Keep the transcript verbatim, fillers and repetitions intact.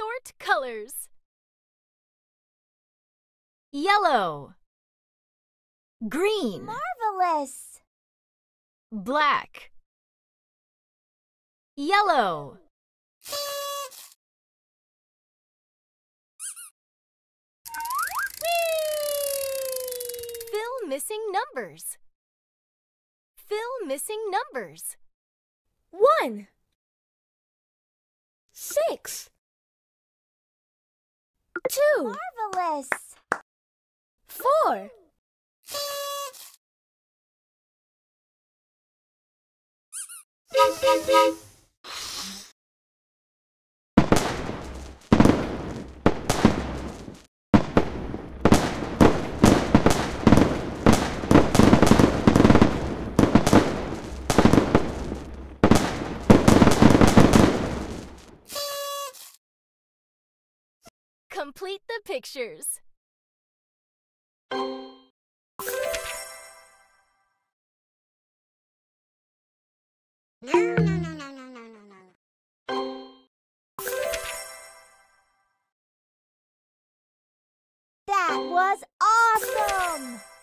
Sort colors. Yellow, green, Marvelous! black, yellow, fill missing numbers. Fill missing numbers. One. Six. Two. Marvelous! Four. Complete the pictures. No, no, no, no, no, no, no, no. That was awesome!